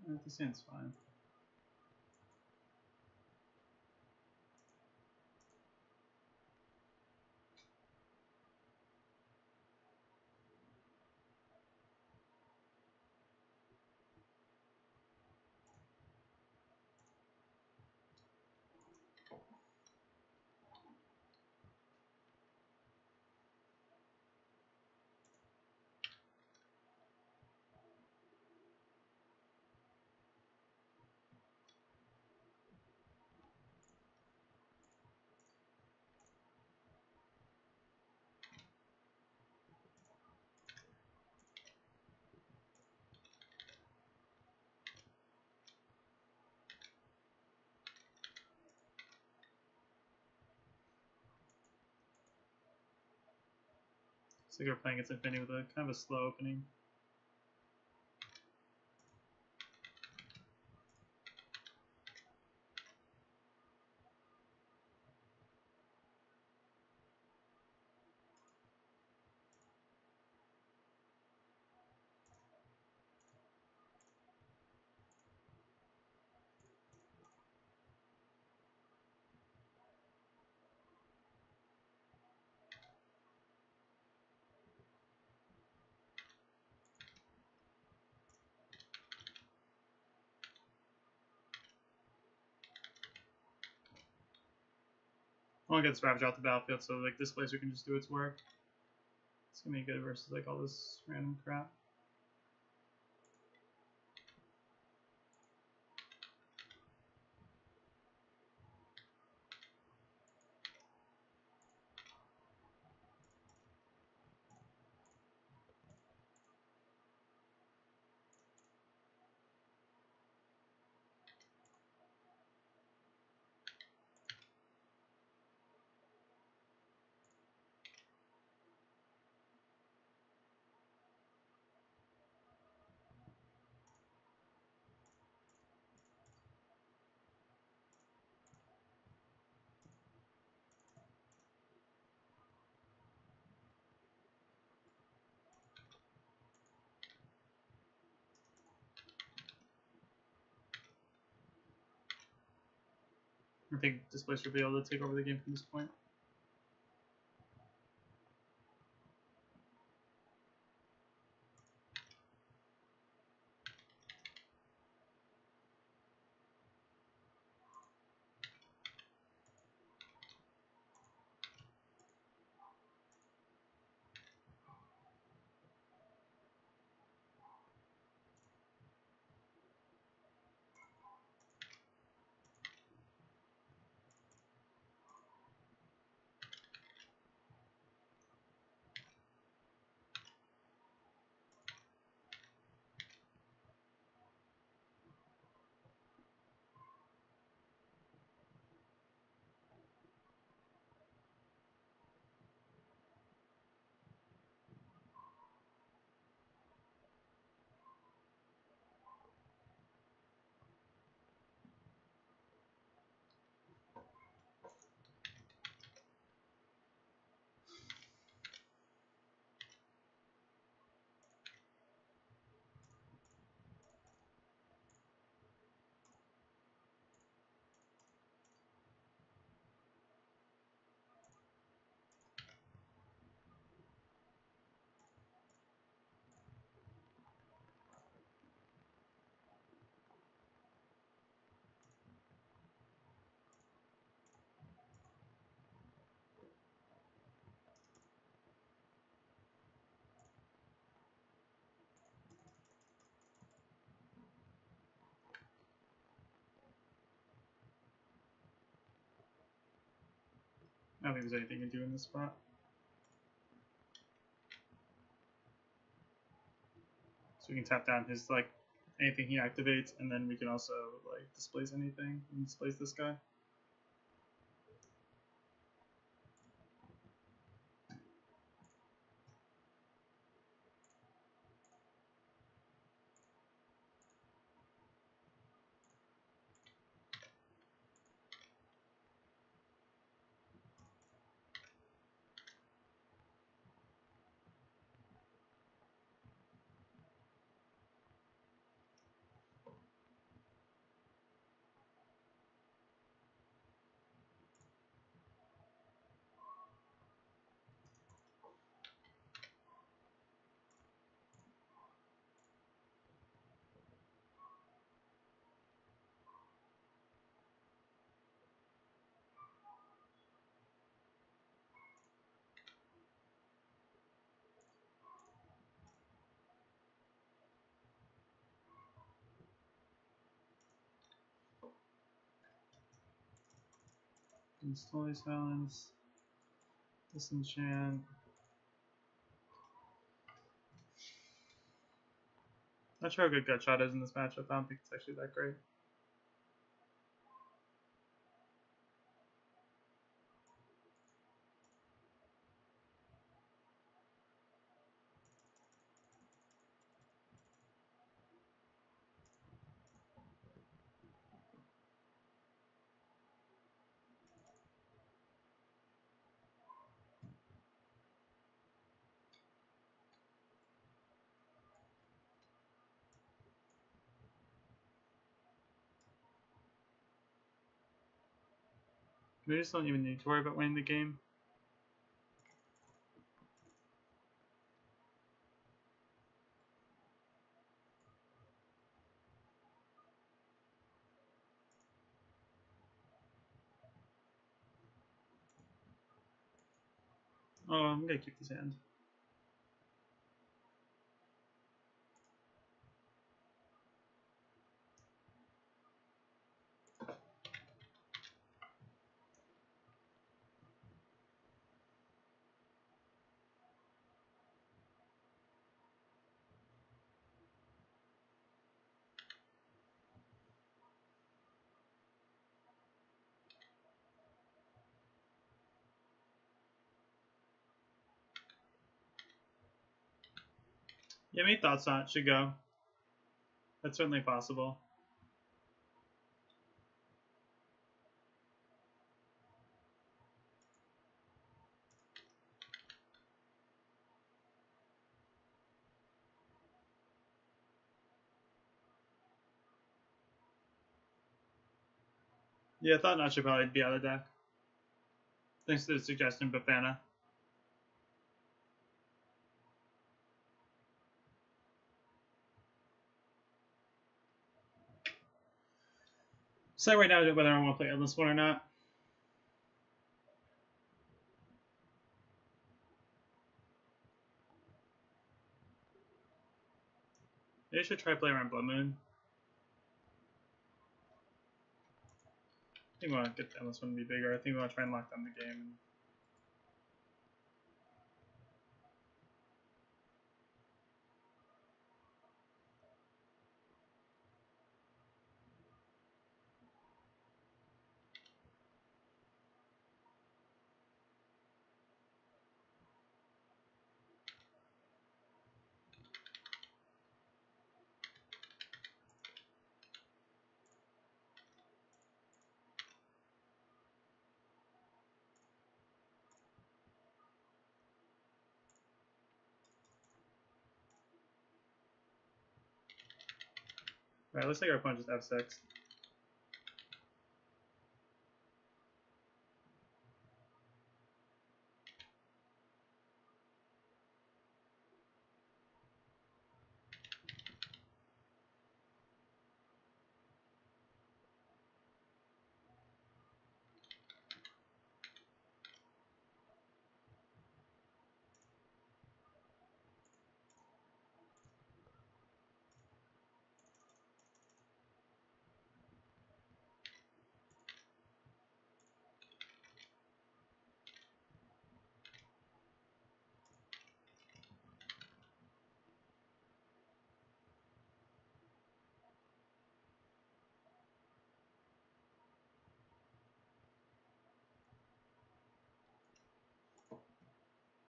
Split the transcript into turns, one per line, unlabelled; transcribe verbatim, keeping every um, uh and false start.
Uh, this hand's fine. So you're playing against Infinity with a kind of a slow opening. I want to get this Ravage out the battlefield so like this Displacer can just do its work. It's gonna be good versus like all this random crap. I think Displacer will be able to take over the game from this point. I don't think there's anything you can do in this spot. So we can tap down his like anything he activates, and then we can also like displace anything and displace this guy. Holy Silence. Disenchant. Not sure how good Gut Shot is in this matchup. I don't think it's actually that great. We just don't even need to worry about winning the game. Oh, I'm gonna keep this hand. Yeah, any thoughts on it? Should go. That's certainly possible. Yeah, I thought Not should probably be out of deck. Thanks to the suggestion, Bafana. So right now whether I want to play Endless One or not. Maybe I should try play around Blood Moon. I think we want to get the Endless One to be bigger. I think we want to try and lock down the game. Alright, looks like our opponent just F six.